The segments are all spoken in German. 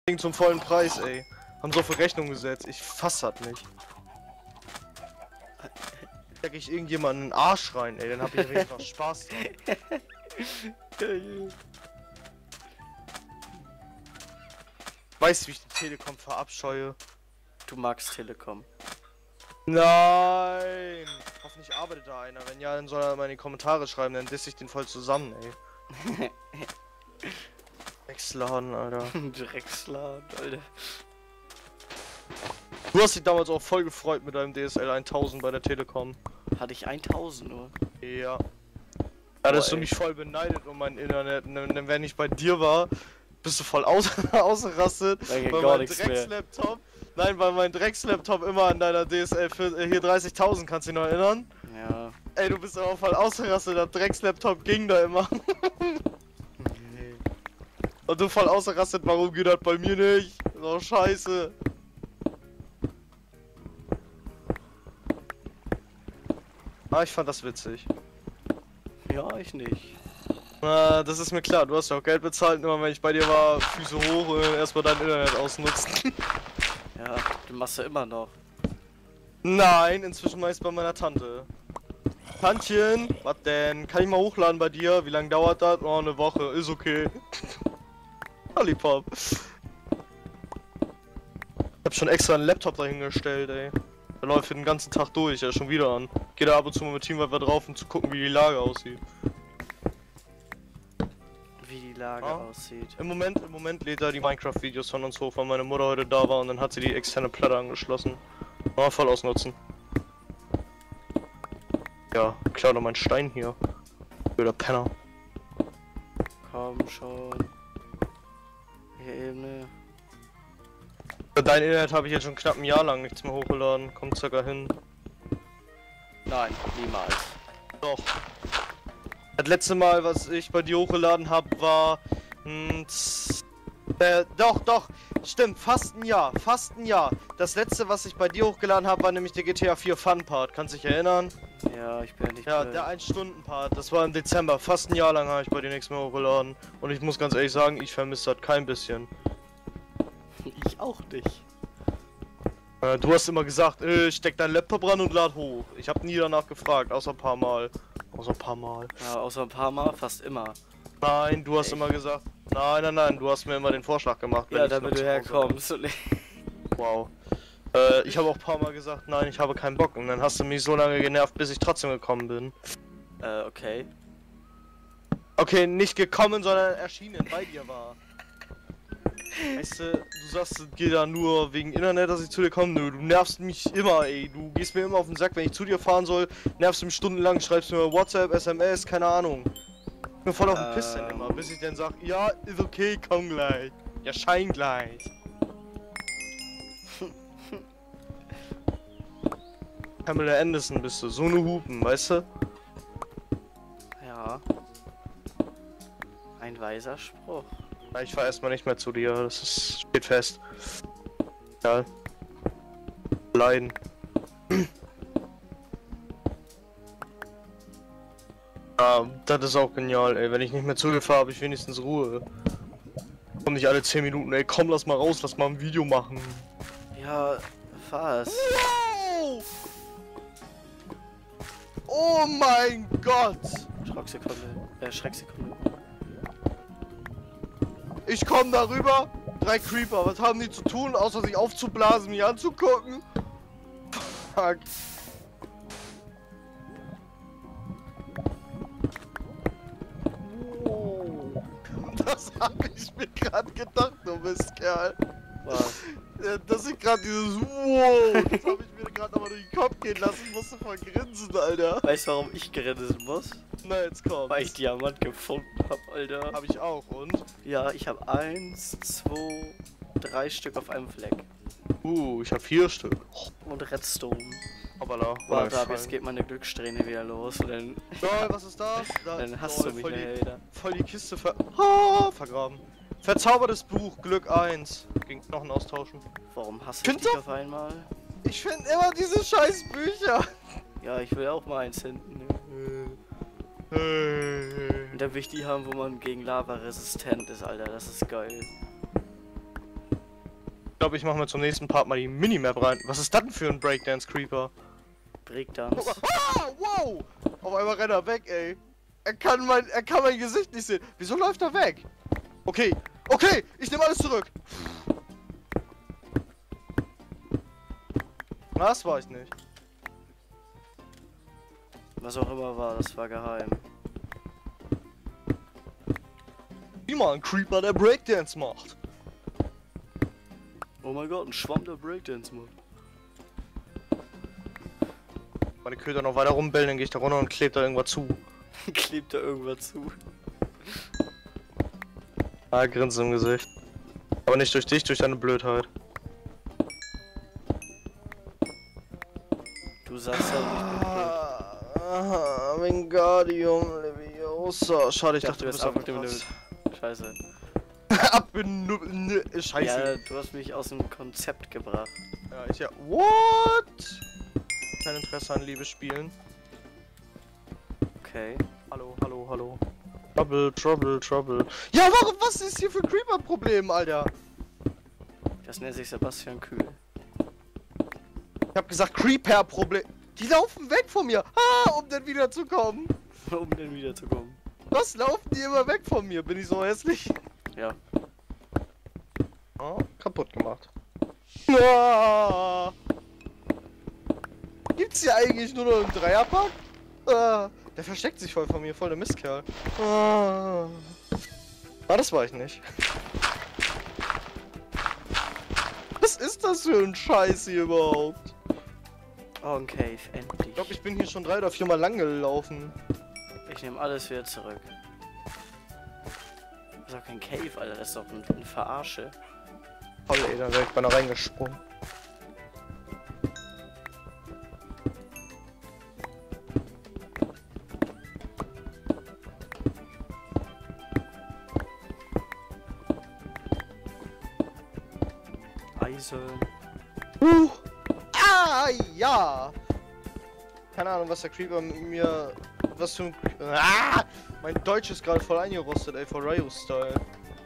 Ding zum vollen Preis, ey. Haben so viel Rechnung gesetzt. Ich fass das nicht. Steck ich irgendjemanden in den Arsch rein, ey, dann hab ich einfach Spaß dran. Weißt du, wie ich die Telekom verabscheue? Du magst Telekom. Nein! Hoffentlich arbeitet da einer. Wenn ja, dann soll er mal in die Kommentare schreiben, dann diss ich den voll zusammen, ey. Drecksladen, Alter. Drecksladen, Alter. Du hast dich damals auch voll gefreut mit deinem DSL 1000 bei der Telekom. Hatte ich 1000 nur? Ja. Da hattest du mich voll beneidet um mein Internet. Und wenn ich bei dir war, bist du voll ausgerastet. Weil mein Dreckslaptop. Nein, weil mein Dreckslaptop immer an deiner DSL für hier 30.000, kannst du dich noch erinnern? Ja. Ey, du bist aber voll ausgerastet, der Dreckslaptop ging da immer. Und du voll ausgerastet, warum geht das bei mir nicht? So scheiße. Ah, ich fand das witzig. Ja, ich nicht. Na, das ist mir klar, du hast ja auch Geld bezahlt, immer wenn ich bei dir war, Füße hoch und erstmal dein Internet ausnutzen. Ja, du machst ja immer noch. Nein, inzwischen mach ich's bei meiner Tante. Tantchen, was denn? Kann ich mal hochladen bei dir? Wie lange dauert das? Oh, eine Woche, ist okay. Lollipop. Ich hab schon extra einen Laptop dahingestellt, ey. Der läuft den ganzen Tag durch, er ist schon wieder an. Geht da ab und zu mal mit Teamwetter drauf, um zu gucken, wie die Lage aussieht. Wie die Lage aussieht. Im Moment lädt er die Minecraft-Videos von uns hoch, weil meine Mutter heute da war und dann hat sie die externe Platte angeschlossen. Mal voll ausnutzen. Ja, klar, doch mein Stein hier. Blöder Penner. Komm schon. Hier Ebene. Für dein Internet habe ich jetzt schon knapp ein Jahr lang nichts mehr hochgeladen. Kommt circa hin. Nein, Niemals. doch. Das letzte Mal, was ich bei dir hochgeladen habe, war... doch, stimmt, fast ein Jahr. Das letzte, was ich bei dir hochgeladen habe, war nämlich der GTA 4 Fun Part. Kannst du dich erinnern? Ja, ich bin ja nicht Ja, blöd. der 1-Stunden-Part, das war im Dezember. Fast ein Jahr lang habe ich bei dir nichts mehr hochgeladen. Und ich muss ganz ehrlich sagen, ich vermisse das kein bisschen. Ich auch nicht. Du hast immer gesagt, steck deinen Laptop ran und lad hoch. Ich habe nie danach gefragt, außer ein paar Mal. Ja, außer ein paar Mal, fast immer. Nein, du hast immer gesagt, nein, du hast mir immer den Vorschlag gemacht. Ja, damit du herkommst. Wow. Ich habe auch ein paar Mal gesagt, nein, ich habe keinen Bock. Und dann hast du mich so lange genervt, bis ich trotzdem gekommen bin. Okay. Okay, nicht gekommen, sondern erschienen, bei dir war. Weißt du, du sagst, es geht da nur wegen Internet, dass ich zu dir komme. Nö, du nervst mich immer, ey. Du gehst mir immer auf den Sack, wenn ich zu dir fahren soll. Nervst du mich stundenlang, schreibst mir WhatsApp, SMS, keine Ahnung. Ich bin voll auf den Piss dann immer, bis ich dann sag, ja, ist okay, komm gleich. Ja, schein gleich. Pamela Anderson bist du, so eine Hupen, weißt du? Ja. Ein weiser Spruch. Na, ich fahr erstmal nicht mehr zu dir, steht fest. Ja. Leiden. Ja, das ist auch genial, ey. Wenn ich nicht mehr zu dir fahre, habe ich wenigstens Ruhe. Komm nicht alle 10 Minuten, ey. Komm, lass mal raus, lass mal ein Video machen. Ja, was? Wow! Oh mein Gott! Schrecksekunde. Ich komm darüber, 3 Creeper, was haben die zu tun, außer sich aufzublasen, mich anzugucken? Fuck. Wow. Das hab ich mir gerade gedacht, du Mistkerl. Was? Dass ich gerade dieses Wow, das hab ich mir gerade nochmal durch den Kopf gehen lassen, musste voll grinsen, Alter. Weißt du, warum ich grinsen muss? Na, jetzt komm. Weil ich Diamant gefunden hab, Alter. Hab ich auch, und? Ja, ich habe 1, 2, 3 Stück auf einem Fleck. Ich hab 4 Stück. Und Redstone. Hoppala. Warte ab, jetzt geht meine Glückssträhne wieder los und dann... Lol, was ist das? Dann hast du mich nachher wieder. Voll die Kiste vergraben. Verzaubertes Buch, Glück 1. Gegen Knochen austauschen. Warum hast du dich auf einmal? Ich finde immer diese scheiß Bücher. Ja, ich will auch mal eins hinten. Und dann will ich die haben, wo man gegen Lava resistent ist, Alter. Das ist geil. glaube, ich mache mir zum nächsten Part mal die Minimap rein. Was ist das denn für ein Breakdance-Creeper? Breakdance. Ah, wow! Auf einmal rennt er weg, ey. Er kann mein Gesicht nicht sehen. Wieso läuft er weg? Okay, okay, ich nehme alles zurück. Na, das war ich nicht. Was auch immer war, das war geheim. Wie mal ein Creeper, der Breakdance macht. Oh mein Gott, ein Schwamm, der Breakdance macht. Meine Köder noch weiter rumbellen, dann gehe ich da runter und klebe da irgendwas zu. Klebt da irgendwas zu. Ah, Grinse im Gesicht. Aber nicht durch dich, durch deine Blödheit. Du sagst halt, ich bin blöd. Wingardium Leviosa. Schade, ich dachte, du bist abgenudelt. Scheiße. Scheiße. Ja, du hast mich aus dem Konzept gebracht. Ja, ich ja. What? Kein Interesse an Liebesspielen. Okay. Hallo, hallo, hallo. Trouble. Ja, warum? Was ist hier für ein Creeper-Problem, Alter? Das nennt sich Sebastian Kühl. Ich hab gesagt Creeper-Problem. Die laufen weg von mir. Ah, um dann wieder zu kommen. Um dann wiederzukommen. Was laufen die immer weg von mir? Bin ich so hässlich? Ja. Oh, kaputt gemacht. Ah. Gibt's hier eigentlich nur noch einen Dreierpack? Ah, der versteckt sich voll von mir, voll der Mistkerl. Ah, das war ich nicht. Was ist das für ein Scheiß hier überhaupt? Oh, ein Cave, endlich. Ich glaube, ich bin hier schon 3 oder 4 Mal lang gelaufen. Ich nehme alles wieder zurück. Das ist doch kein Cave, Alter, das ist doch eine Verarsche. Voll, ey, da wäre ich beinahe reingesprungen. Eisen. Ah, ja! Keine Ahnung, was der Creeper mit mir... Was für ein... Ah! Mein Deutsch ist gerade voll eingerostet, ey, vor Ryo-Style.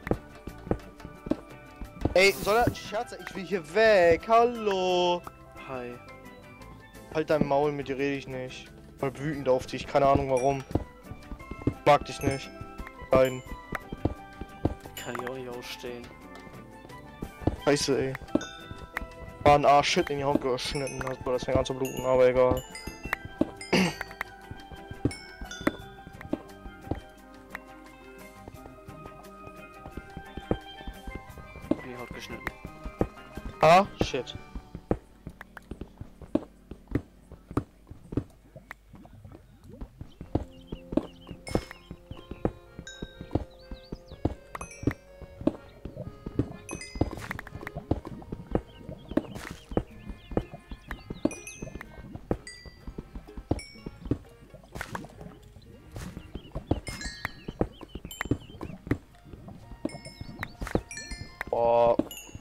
Ey, soll er... Scherz, ich will hier weg, hallo! Hi. Halt dein Maul, mit dir rede ich nicht. Voll wütend auf dich, keine Ahnung warum. Mag dich nicht. Nein. Kann ich auch nicht ausstehen. Scheiße, ey. War ein Arsch-Shit in die Haut geschnitten, das fängt an zu bluten, aber egal. In die Haut geschnitten. Ah, shit. Boah.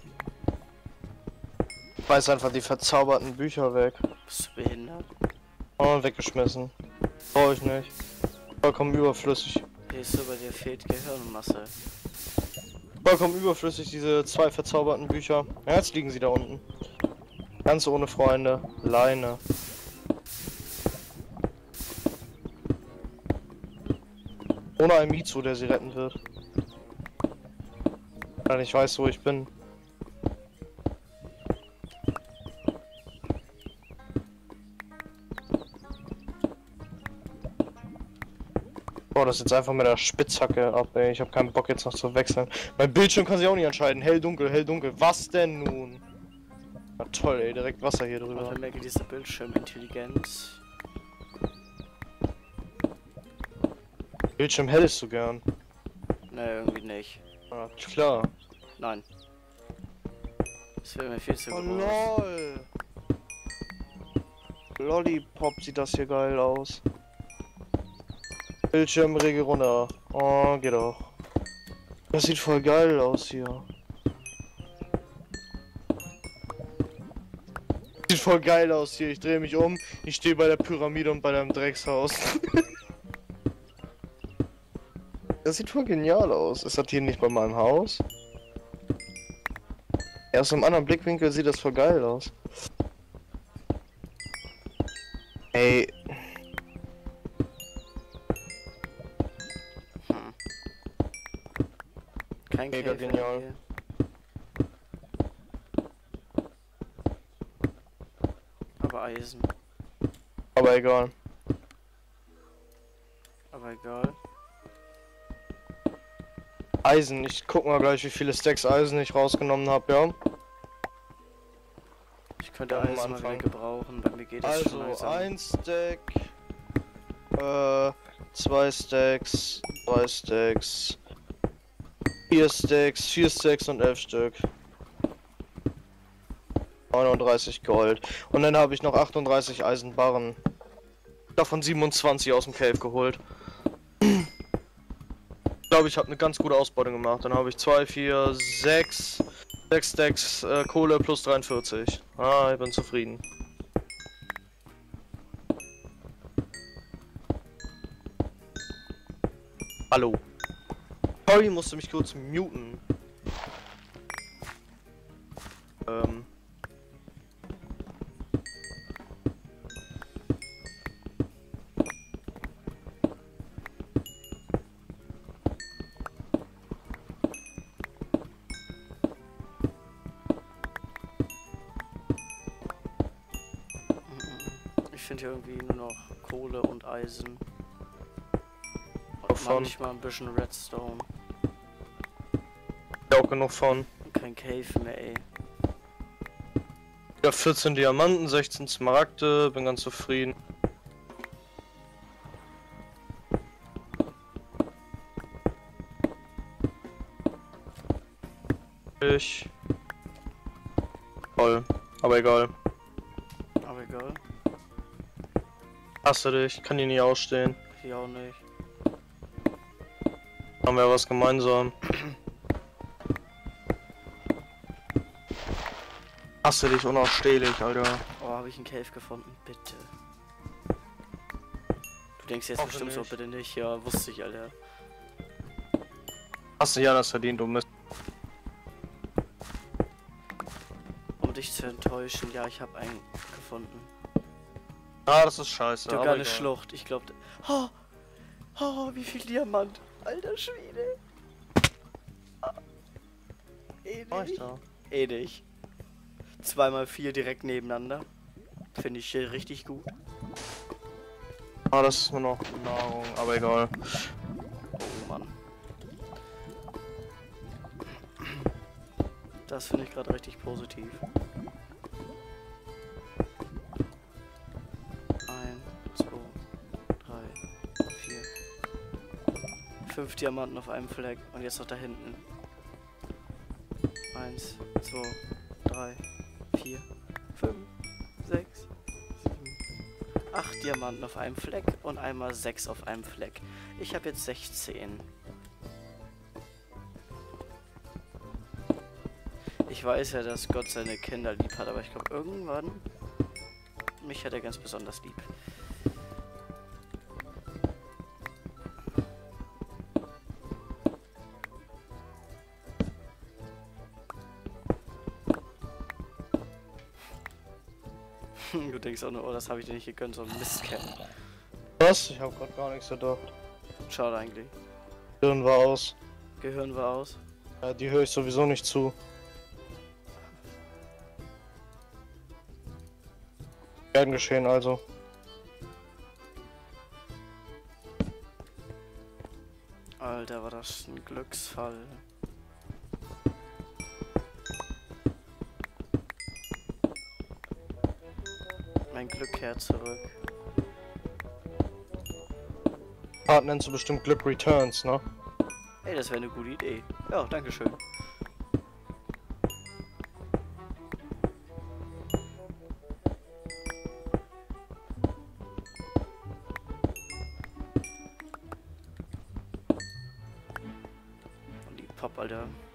Weiß einfach die verzauberten Bücher weg. Bist du behindert? Oh, weggeschmissen. Brauche ich nicht. Vollkommen überflüssig. Siehst du, bei dir fehlt Gehirnmasse. Vollkommen überflüssig, diese 2 verzauberten Bücher. Ja, jetzt liegen sie da unten. Ganz ohne Freunde. Leine. Ohne einen Mizu, der sie retten wird. Weil ich weiß, wo ich bin. Boah, das jetzt einfach mit der Spitzhacke ab, ey. Ich habe keinen Bock jetzt noch zu wechseln. Mein Bildschirm kann sich auch nicht entscheiden. Hell, dunkel, hell, dunkel. Was denn nun? Na toll, ey. Direkt Wasser hier Und drüber. dann merke diese Bildschirmintelligenz. Bildschirm hell ist du gern. Ne, irgendwie nicht. Ah, klar. Nein. Das wäre mir viel zu Oh, groß. lol. Lollipop sieht das hier geil aus. Bildschirmregel runter. Oh, geht doch. Das sieht voll geil aus hier. Sieht voll geil aus hier. Ich drehe mich um. Ich stehe bei der Pyramide und bei deinem Dreckshaus. Das sieht voll genial aus. Ist das hier nicht bei meinem Haus? Ja, aus einem anderen Blickwinkel sieht das voll geil aus. Ey. Kein Mega Cave genial. hier. Aber Eisen. Aber egal. Aber egal. Eisen, ich guck mal gleich, wie viele Stacks Eisen ich rausgenommen habe, ja. Ich könnte Ja, am Eisen mal wieder Anfang. gebrauchen, bei mir geht es schon Also langsam. 1 Stack, 2 Stacks, 3 Stacks, 4 Stacks, 4 Stacks und 11 Stück. 39 Gold. Und dann habe ich noch 38 Eisenbarren. Davon 27 aus dem Cave geholt. Ich glaube, ich habe eine ganz gute Ausbeute gemacht. Dann habe ich 2, 4, 6 Stacks Kohle plus 43. Ah, ich bin zufrieden. Hallo. Sorry, musste mich kurz muten. Ich finde hier irgendwie nur noch Kohle und Eisen. Und Wovon? manchmal ein bisschen Redstone. Ja, auch genug von. Und kein Cave mehr, ey. Ja, 14 Diamanten, 16 Smaragde, bin ganz zufrieden. Toll, aber egal. Aber egal. Hasse dich, kann die nie ausstehen. Hier auch nicht. Haben wir ja was gemeinsam. Hasse dich unausstehlich, Alter. Oh, habe ich einen Cave gefunden? Bitte. Du denkst jetzt Hoffe bestimmt so, nicht. bitte nicht. Ja, wusste ich, Alter. Hast du ja das verdient, du Mist. Um dich zu enttäuschen, ja, ich habe einen gefunden. Ah, das ist scheiße. Sogar aber eine egal. Schlucht. Ich glaube. Oh, oh, wie viel Diamant. Alter Schwede. Mach ich Ewig. da. Ewig. 2x4 direkt nebeneinander. Finde ich hier richtig gut. Ah, das ist nur noch Nahrung, aber egal. Oh Mann. Das finde ich gerade richtig positiv. 1, 2, 3, 4. 5 Diamanten auf einem Fleck. Und jetzt noch da hinten. 1, 2, 3, 4, 5, 6, 7, 8 Diamanten auf einem Fleck und einmal 6 auf einem Fleck. Ich habe jetzt 16. Ich weiß ja, dass Gott seine Kinder lieb hat, aber ich glaube irgendwann mich hat er ganz besonders lieb. Du denkst auch nur, oh, das habe ich dir nicht gegönnt, so ein Mistkerl. Was? Ich hab grad gar nichts gedacht. Schade eigentlich. Hirn war aus. Gehirn war aus. Ja, die höre ich sowieso nicht zu. Gern geschehen also. Alter, war das ein Glücksfall. Mein Glück kehrt zurück. Part nennst du bestimmt Glück Returns, ne? Ey, das wäre eine gute Idee. Ja, dankeschön. Und die Pop, Alter.